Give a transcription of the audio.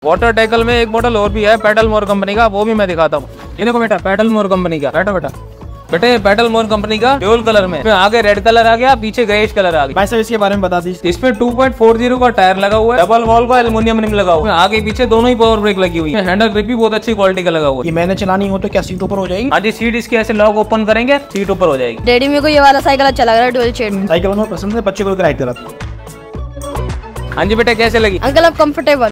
Water टाइकल में एक model और भी है पेडल मोर कंपनी का, वो भी मैं दिखाता हूँ। ये देखो बेटा, पेडल मोर कंपनी का, बैठो बेटा। बेटे पेडल मोर कंपनी का ड्यूल कलर में, आगे रेड कलर आ गया, पीछे ग्रेइश कलर आ गया। भाई साहब इसके बारे में बता दीजिए। इसमें 2.40 का टायर लगा हुआ है, डबल वॉल का एल्युमिनियम रिम लगा हुआ है, आगे पीछे दोनों ही पावर ब्रेक लगी हुई है, हैंडल ग्रिप भी बहुत अच्छी क्वालिटी का लगा हुआ है। ये मैंने चलानी हो तो क्या सीट ऊपर हो जाएगी? हाँ जी, सीट इसकी ऐसे लॉक ओपन करेंगे, सीट ऊपर हो जाएगी। डैडी मेरे को ये वाला साइकिल अच्छा लग रहा है, डुअल शेड। साइकिल में पसंद है, बच्चे को राइड करा। हाँ जी बेटा, कैसे लगी? अंकल अब कंफर्टेबल